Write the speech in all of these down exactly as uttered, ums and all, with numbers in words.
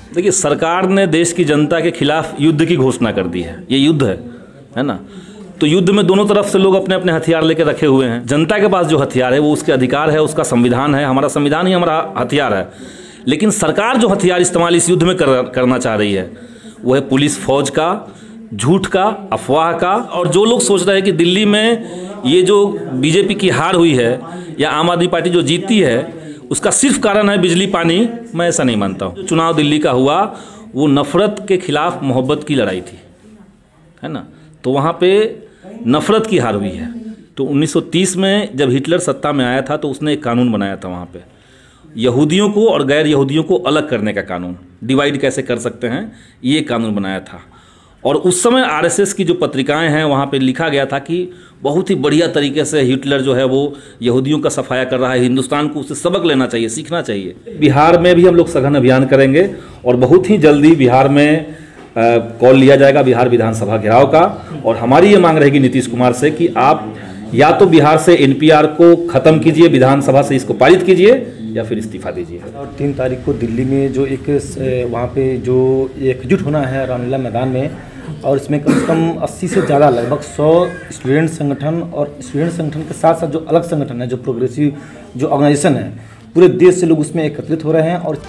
देखिए, सरकार ने देश की जनता के खिलाफ युद्ध की घोषणा कर दी है। ये युद्ध है है ना। तो युद्ध में दोनों तरफ से लोग अपने अपने हथियार लेकर रखे हुए हैं। जनता के पास जो हथियार है वो उसके अधिकार है, उसका संविधान है, हमारा संविधान ही हमारा हथियार है। लेकिन सरकार जो हथियार इस्तेमाल इस युद्ध में कर, करना चाह रही है वो है पुलिस फौज का, झूठ का, अफवाह का। और जो लोग सोच रहे हैं कि दिल्ली में ये जो बीजेपी की हार हुई है या आम आदमी पार्टी जो जीती है उसका सिर्फ कारण है बिजली पानी, मैं ऐसा नहीं मानता हूँ। चुनाव दिल्ली का हुआ वो नफरत के खिलाफ मोहब्बत की लड़ाई थी, है ना। तो वहाँ पे नफरत की हार हुई है। तो उन्नीस सौ तीस में जब हिटलर सत्ता में आया था तो उसने एक कानून बनाया था वहाँ पे, यहूदियों को और गैर यहूदियों को अलग करने का कानून, डिवाइड कैसे कर सकते हैं ये कानून बनाया था। और उस समय आरएसएस की जो पत्रिकाएं हैं वहाँ पे लिखा गया था कि बहुत ही बढ़िया तरीके से हिटलर जो है वो यहूदियों का सफाया कर रहा है, हिंदुस्तान को उससे सबक लेना चाहिए, सीखना चाहिए। बिहार में भी हम लोग सघन अभियान करेंगे और बहुत ही जल्दी बिहार में कॉल लिया जाएगा बिहार विधानसभा घेराव का। और हमारी ये मांग रहेगी नीतीश कुमार से कि आप या तो बिहार से एनपीआर को ख़त्म कीजिए, विधानसभा से इसको पारित कीजिए या फिर इस्तीफा दीजिए। और तीन तारीख को दिल्ली में जो एक वहाँ पे जो एकजुट होना है रामलीला मैदान में, और इसमें कम से कम अस्सी से ज़्यादा लगभग सौ स्टूडेंट संगठन और स्टूडेंट संगठन के साथ साथ जो अलग संगठन है, जो प्रोग्रेसिव जो ऑर्गेनाइजेशन है, पूरे देश से लोग उसमें एकत्रित हो रहे हैं। और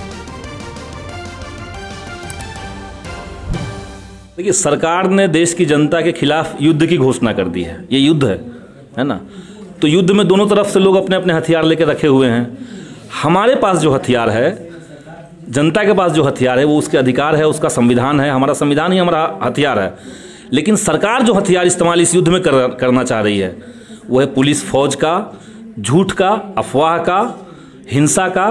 देखिए, सरकार ने देश की जनता के खिलाफ युद्ध की घोषणा कर दी है। ये युद्ध है है ना। तो युद्ध में दोनों तरफ से लोग अपने अपने हथियार लेकर रखे हुए हैं। हमारे पास जो हथियार है, जनता के पास जो हथियार है वो उसके अधिकार है, उसका संविधान है, हमारा संविधान ही हमारा हथियार है। लेकिन सरकार जो हथियार इस्तेमाल इस युद्ध में कर, करना चाह रही है वो है पुलिस फौज का, झूठ का, अफवाह का, हिंसा का,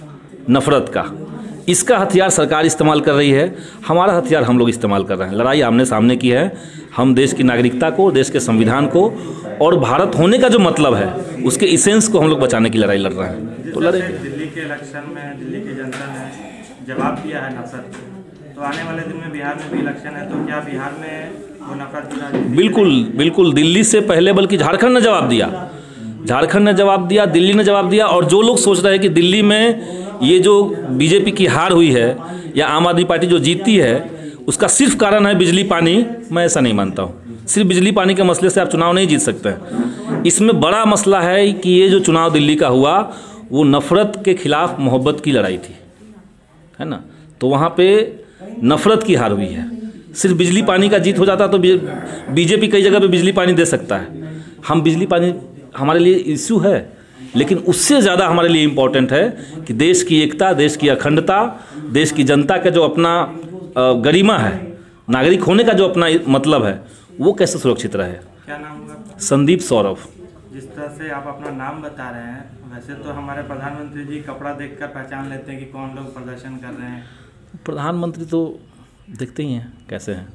नफरत का। इसका हथियार सरकार इस्तेमाल कर रही है, हमारा हथियार हम लोग इस्तेमाल कर रहे हैं। लड़ाई आमने सामने की है। हम देश की नागरिकता को, देश के संविधान को और भारत होने का जो मतलब है उसके इसेंस को हम लोग बचाने की लड़ाई लड़ रहे हैं। तो लड़ेंगे। दिल्ली के इलेक्शन में दिल्ली की जनता ने जवाब दिया है नफरत, तो आने वाले दिन में बिहार में भी इलेक्शन है, तो क्या बिहार में वो नफरत? बिल्कुल बिल्कुल दिल्ली से पहले बल्कि झारखंड ने जवाब दिया, झारखंड ने जवाब दिया, दिल्ली ने जवाब दिया। और जो लोग सोच रहे हैं कि दिल्ली में ये जो बीजेपी की हार हुई है या आम आदमी पार्टी जो जीती है उसका सिर्फ कारण है बिजली पानी, मैं ऐसा नहीं मानता हूँ। सिर्फ बिजली पानी के मसले से आप चुनाव नहीं जीत सकते हैं। इसमें बड़ा मसला है कि ये जो चुनाव दिल्ली का हुआ वो नफरत के खिलाफ मोहब्बत की लड़ाई थी, है ना। तो वहाँ पे नफरत की हार हुई है। सिर्फ बिजली पानी का जीत हो जाता तो बीजेपी कई जगह पे बिजली पानी दे सकता है। हम बिजली पानी हमारे लिए इश्यू है, लेकिन उससे ज़्यादा हमारे लिए इम्पोर्टेंट है कि देश की एकता, देश की अखंडता, देश की जनता का जो अपना गरिमा है, नागरिक होने का जो अपना मतलब है वो कैसे सुरक्षित रहे। क्या नाम होगा? संदीप सौरभ। जिस तरह से आप अपना नाम बता रहे हैं, वैसे तो हमारे प्रधानमंत्री जी कपड़ा देखकर पहचान लेते हैं कि कौन लोग प्रदर्शन कर रहे हैं। प्रधानमंत्री तो देखते ही हैं कैसे हैं।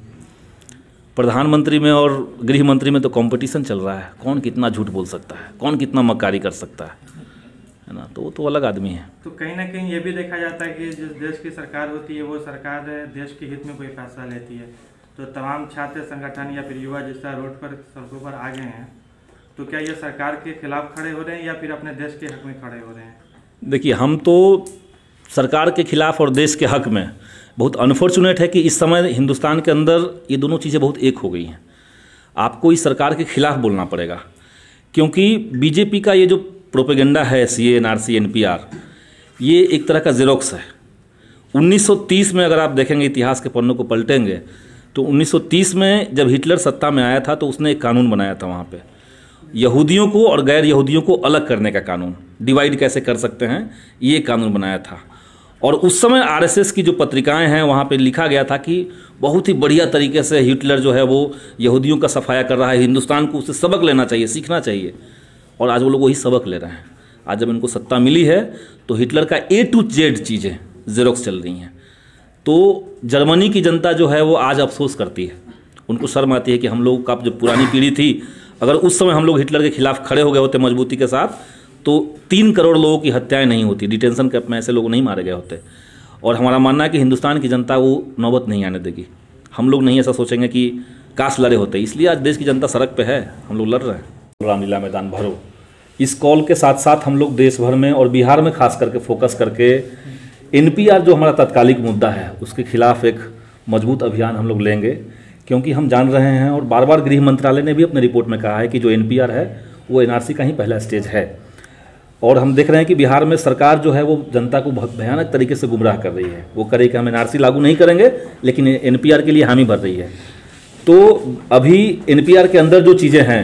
प्रधानमंत्री में और गृह मंत्री में तो कंपटीशन चल रहा है, कौन कितना झूठ बोल सकता है, कौन कितना मक्कारी कर सकता है, है ना। तो वो तो अलग आदमी है। तो कहीं ना कहीं ये भी देखा जाता है कि जिस देश की सरकार होती है वो सरकार देश के हित में कोई फैसला लेती है। तो तमाम छात्र संगठन या फिर युवा जिस तरह रोड पर सड़कों पर आ गए हैं, तो क्या ये सरकार के खिलाफ खड़े हो रहे हैं या फिर अपने देश के हक में खड़े हो रहे हैं? देखिए, हम तो सरकार के खिलाफ और देश के हक में, बहुत अनफॉर्चुनेट है कि इस समय हिंदुस्तान के अंदर ये दोनों चीज़ें बहुत एक हो गई हैं। आपको इस सरकार के खिलाफ बोलना पड़ेगा, क्योंकि बीजेपी का ये जो प्रोपेगेंडा है, C A N R C, N P R, ये एक तरह का जेरोक्स है। उन्नीस सौ तीस में अगर आप देखेंगे, इतिहास के पन्नों को पलटेंगे, तो उन्नीस सौ तीस में जब हिटलर सत्ता में आया था तो उसने एक कानून बनाया था वहाँ पे, यहूदियों को और गैर यहूदियों को अलग करने का कानून, डिवाइड कैसे कर सकते हैं ये कानून बनाया था। और उस समय आरएसएस की जो पत्रिकाएं हैं वहाँ पे लिखा गया था कि बहुत ही बढ़िया तरीके से हिटलर जो है वो यहूदियों का सफाया कर रहा है, हिंदुस्तान को उससे सबक लेना चाहिए, सीखना चाहिए। और आज वो लोग वही सबक ले रहे हैं। आज जब इनको सत्ता मिली है तो हिटलर का ए टू जेड चीज़ें जेरोक्स चल रही हैं। तो जर्मनी की जनता जो है वो आज अफसोस करती है, उनको शर्म आती है कि हम लोग का जो पुरानी पीढ़ी थी, अगर उस समय हम लोग हिटलर के खिलाफ खड़े हो गए होते मजबूती के साथ तो तीन करोड़ लोगों की हत्याएं नहीं होती, डिटेंशन कैंप में ऐसे लोग नहीं मारे गए होते। और हमारा मानना है कि हिंदुस्तान की जनता वो नौबत नहीं आने देगी। हम लोग नहीं ऐसा सोचेंगे कि काश लड़े होते, इसलिए आज देश की जनता सड़क पे है, हम लोग लड़ रहे हैं। रामलीला मैदान भरो, इस कॉल के साथ साथ हम लोग देश भर में और बिहार में खास करके फोकस करके एनपीआर जो हमारा तत्कालिक मुद्दा है उसके खिलाफ एक मजबूत अभियान हम लोग लेंगे, क्योंकि हम जान रहे हैं और बार बार गृह मंत्रालय ने भी अपने रिपोर्ट में कहा है कि जो एनपीआर है वो एनआरसी का ही पहला स्टेज है। और हम देख रहे हैं कि बिहार में सरकार जो है वो जनता को बहुत भयानक तरीके से गुमराह कर रही है। वो करे कि हम एनआरसी लागू नहीं करेंगे, लेकिन एनपीआर के लिए हामी भर रही है। तो अभी एनपीआर के अंदर जो चीज़ें हैं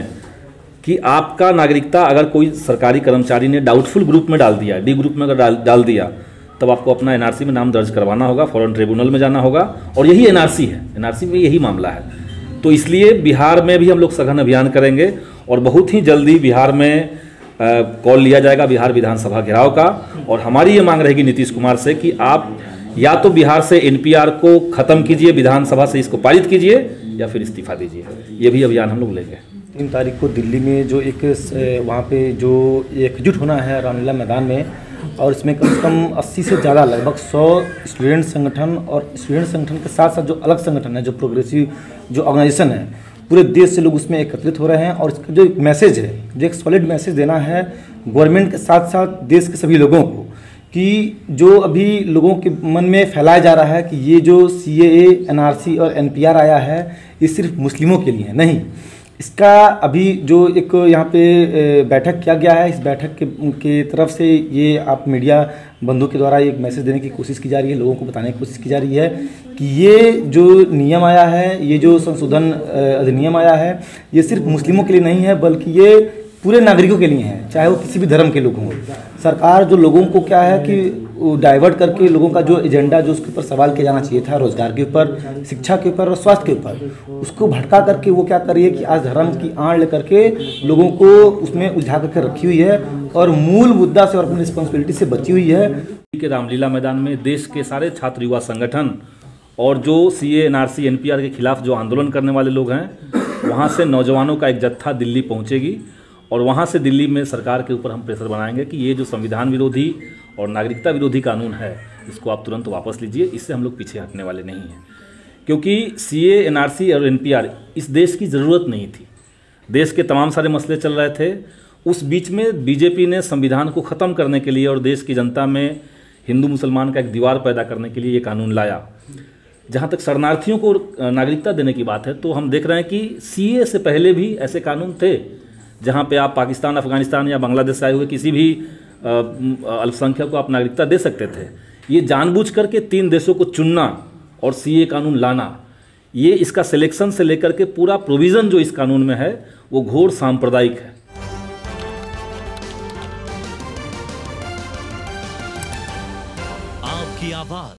कि आपका नागरिकता अगर कोई सरकारी कर्मचारी ने डाउटफुल ग्रुप में डाल दिया, डी ग्रुप में अगर डाल डाल दिया, तब आपको अपना एनआरसी में नाम दर्ज करवाना होगा, फॉरेन ट्रिब्यूनल में जाना होगा, और यही एनआरसी है, एनआरसी में यही मामला है। तो इसलिए बिहार में भी हम लोग सघन अभियान करेंगे और बहुत ही जल्दी बिहार में कॉल लिया जाएगा बिहार विधानसभा घेराव का। और हमारी ये मांग रहेगी नीतीश कुमार से कि आप या तो बिहार से एनपीआर को खत्म कीजिए, विधानसभा से इसको पारित कीजिए, या फिर इस्तीफा दीजिए। ये भी अभियान हम लोग लेंगे। तीन तारीख को दिल्ली में जो एक वहाँ पे जो एकजुट होना है रामलीला मैदान में, और इसमें कम से कम अस्सी से ज़्यादा लगभग सौ स्टूडेंट संगठन और स्टूडेंट संगठन के साथ साथ जो अलग संगठन है, जो प्रोग्रेसिव जो ऑर्गेनाइजेशन है, पूरे देश से लोग उसमें एकत्रित हो रहे हैं। और इसका जो एक मैसेज है, जो एक सॉलिड मैसेज देना है गवर्नमेंट के साथ साथ देश के सभी लोगों को, कि जो अभी लोगों के मन में फैलाया जा रहा है कि ये जो सीएए, एनआरसी और एनपीआर आया है ये सिर्फ मुस्लिमों के लिए है, नहीं। इसका अभी जो एक यहाँ पे बैठक किया गया है, इस बैठक के, के तरफ से ये आप मीडिया बंधु के द्वारा एक मैसेज देने की कोशिश की जा रही है, लोगों को बताने की कोशिश की जा रही है कि ये जो नियम आया है, ये जो संशोधन अधिनियम आया है, ये सिर्फ मुस्लिमों के लिए नहीं है, बल्कि ये पूरे नागरिकों के लिए है, चाहे वो किसी भी धर्म के लोग हों। सरकार जो लोगों को क्या है कि डाइवर्ट करके लोगों का जो एजेंडा जो उसके ऊपर सवाल किया जाना चाहिए था, रोजगार के ऊपर, शिक्षा के ऊपर और स्वास्थ्य के ऊपर, उसको भटका करके वो क्या कर रही है कि आज धर्म की आड़ लेकर के लोगों को उसमें उलझा करके रखी हुई है और मूल मुद्दा से और अपनी रिस्पॉन्सिबिलिटी से बची हुई है। के रामलीला मैदान में देश के सारे छात्र युवा संगठन और जो सीए, एनआरसी, एनपीआर के खिलाफ जो आंदोलन करने वाले लोग हैं, वहाँ से नौजवानों का एक जत्था दिल्ली पहुँचेगी और वहाँ से दिल्ली में सरकार के ऊपर हम प्रेशर बनाएंगे कि ये जो संविधान विरोधी और नागरिकता विरोधी कानून है इसको आप तुरंत वापस लीजिए। इससे हम लोग पीछे हटने वाले नहीं हैं, क्योंकि सीए, एनआरसी और एनपीआर इस देश की ज़रूरत नहीं थी। देश के तमाम सारे मसले चल रहे थे, उस बीच में बीजेपी ने संविधान को ख़त्म करने के लिए और देश की जनता में हिंदू मुसलमान का एक दीवार पैदा करने के लिए ये कानून लाया। जहाँ तक शरणार्थियों को नागरिकता देने की बात है, तो हम देख रहे हैं कि सीए से पहले भी ऐसे कानून थे जहाँ पे आप पाकिस्तान, अफगानिस्तान या बांग्लादेश से आए हुए किसी भी अल्पसंख्यक को आप नागरिकता दे सकते थे। ये जानबूझ करके तीन देशों को चुनना और सीए कानून लाना, ये इसका सिलेक्शन से लेकर के पूरा प्रोविज़न जो इस कानून में है वो घोर सांप्रदायिक है। आपकी आवाज